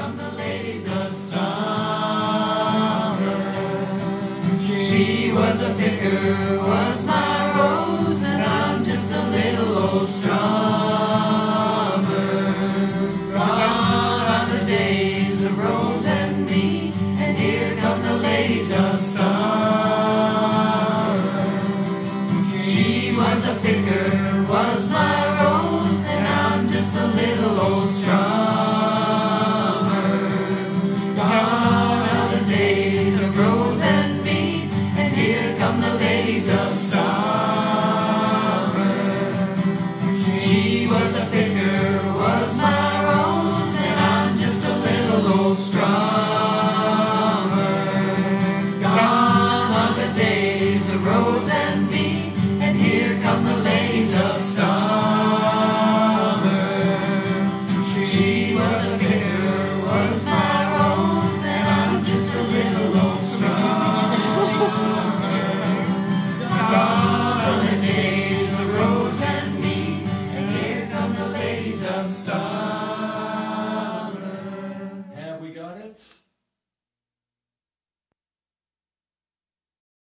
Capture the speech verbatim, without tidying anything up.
come the ladies of summer. She was a picker, was my rose, and I'm just a little old strummer. Gone are the days of Rose and me, and here come the ladies of summer. She was a picker, was my rose, and I'm just a little old strummer.